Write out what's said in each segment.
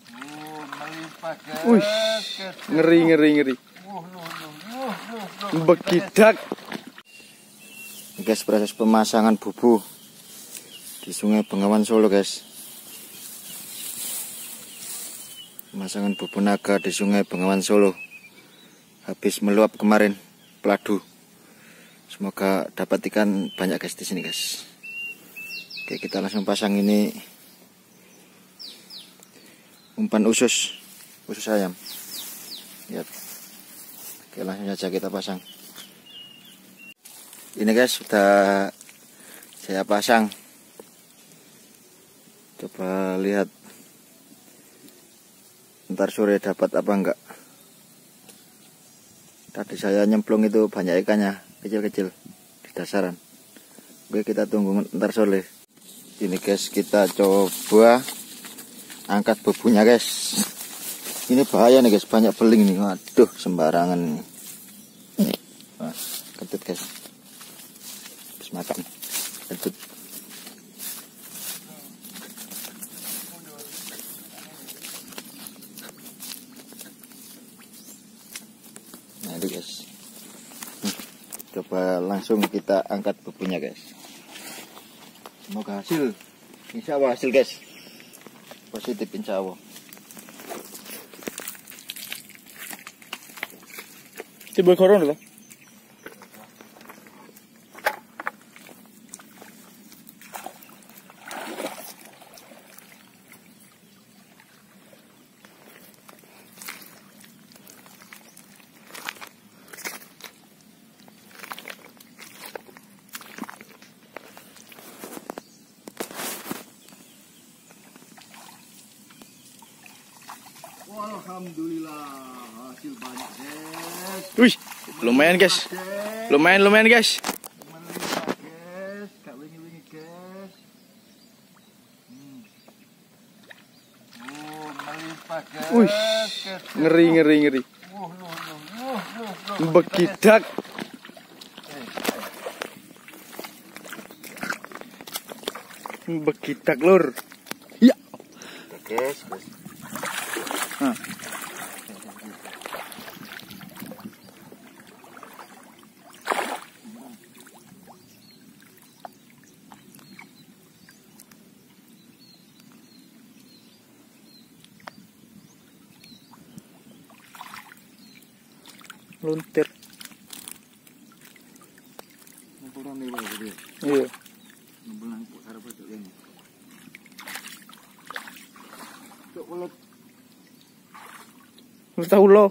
Melimpah guys. Wih, ngeri. Begidak. Guys, proses pemasangan bubu di Sungai Bengawan Solo guys. Pemasangan bubu naga di Sungai Bengawan Solo. Habis meluap kemarin peladu. Semoga dapat ikan banyak guys di sini guys. Oke, kita langsung pasang ini umpan usus ayam. Lihat. Oke, langsung saja kita pasang. Ini guys sudah saya pasang. Coba lihat ntar sore dapat apa enggak. Tadi saya nyemplung itu banyak ikannya, kecil-kecil di dasaran. Oke, kita tunggu ntar sore. Ini guys, kita coba angkat bubunya guys. Ini bahaya nih guys, banyak beling nih. Waduh, sembarangan nih. Wah, kentut guys. Habis makan kentut. Nah ini guys, coba langsung kita angkat bubunya guys. Semoga hasil, insya Allah hasil guys, positif insya Allah. Tiba koron lah. Alhamdulillah hasil banyak guys. Wih, lumayan guys. Lumayan guys. Melimpah guys, gak wingi-wingi guys. Melimpah guys. Wih, ngeri. Begidak. Begidak lur. Ya. Guys. Nah. Luntir. Ngomong nih Bang, gitu. Iya. Ngomong harap betul ini. Cuk ulet. Lu tahu lo?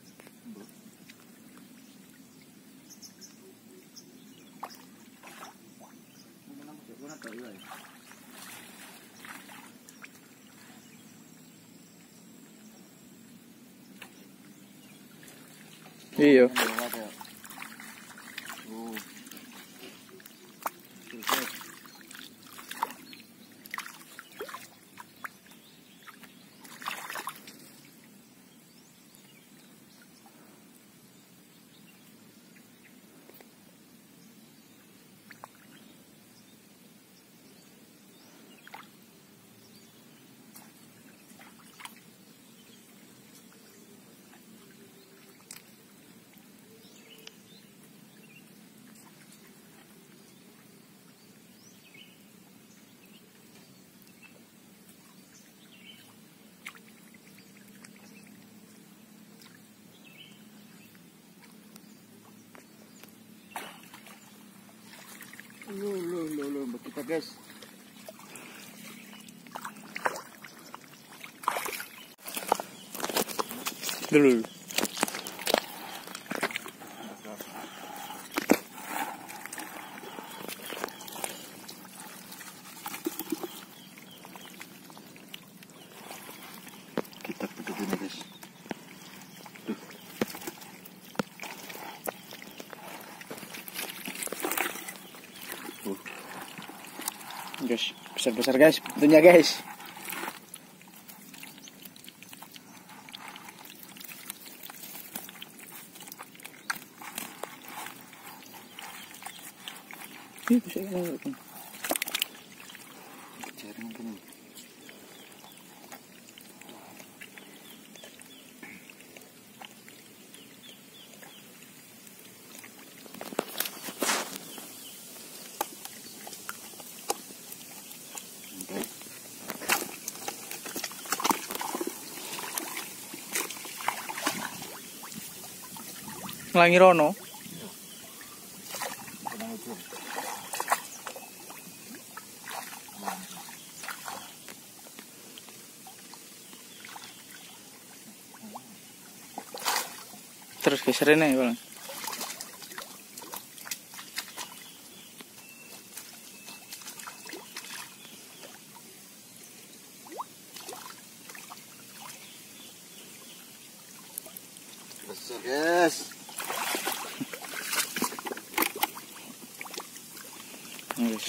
Iya. Loh, kita guys. Dulu. Kita tutup ini guys. Guys, besar-besar guys, tentunya guys. Ini bisa jaring mungkin. Ngelangi rono. Terus geserin aja Bang. Besar guys. Yes.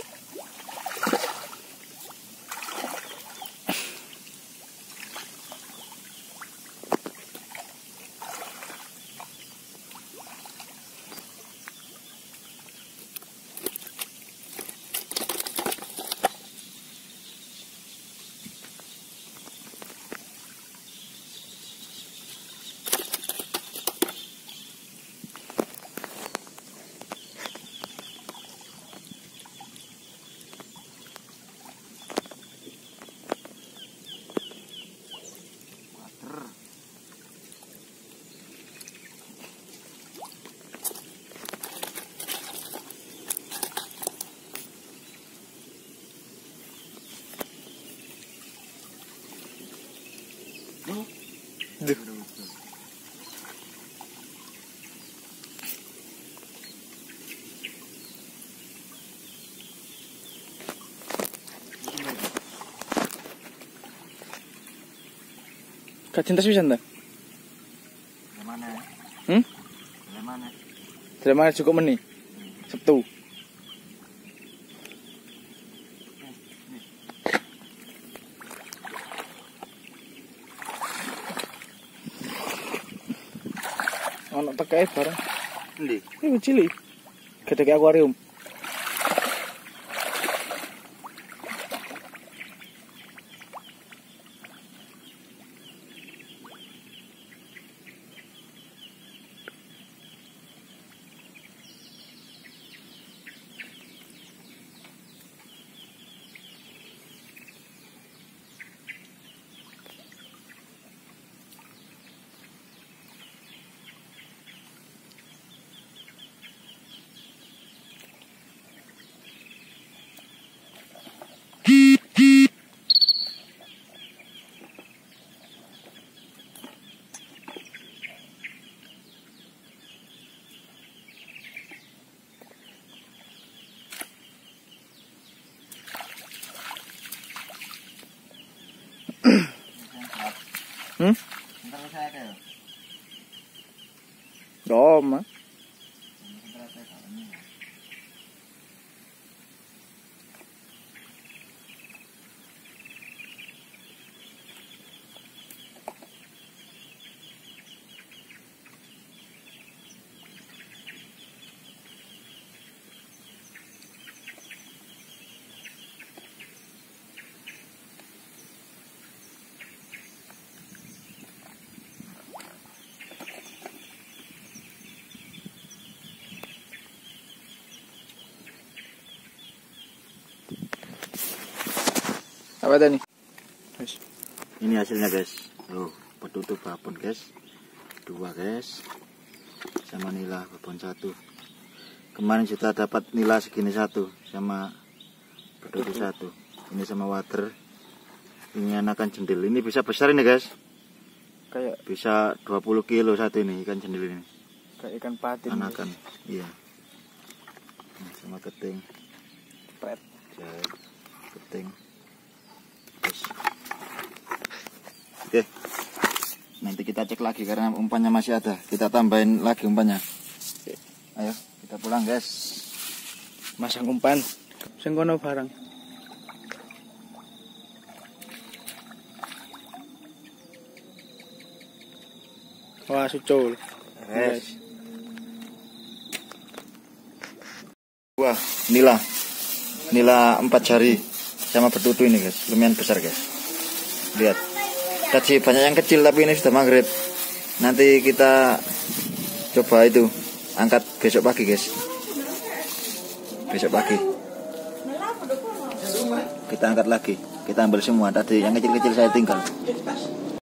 Duh. Kak cinta bisa ndak? Mana? Mana? Dari mana cukup meni? Sabtu. Ono tekai barang. Endi? Ini cilik. Gede kayak akuarium. Entar saya ke. Doma. Apa tadi? Guys. Ini hasilnya guys. Loh, petutup babon guys. 2 guys. Sama nila babon 1. Kemarin kita dapat nila segini 1 sama petutup 1. Ini sama water. Ini anakan jendil. Ini bisa besar ini guys. Kayak Bisa 20 kilo satu ini ikan jendil ini. kayak ikan patin. Anakan. Iya. Nah, sama keting. Pret. Jahit, keting. Terus. Oke. Nanti kita cek lagi karena umpannya masih ada. Kita tambahin lagi umpannya. Ayo, kita pulang guys. Masang umpan. Sing kono barang. Wah, sucul. Guys. Wah, nila. Nila 4 jari sama bertutu ini guys. Lumayan besar guys. Lihat. Tadi banyak yang kecil tapi ini sudah maghrib. Nanti kita coba itu angkat besok pagi guys. Besok pagi kita angkat lagi. Kita ambil semua. Tadi yang kecil-kecil saya tinggal.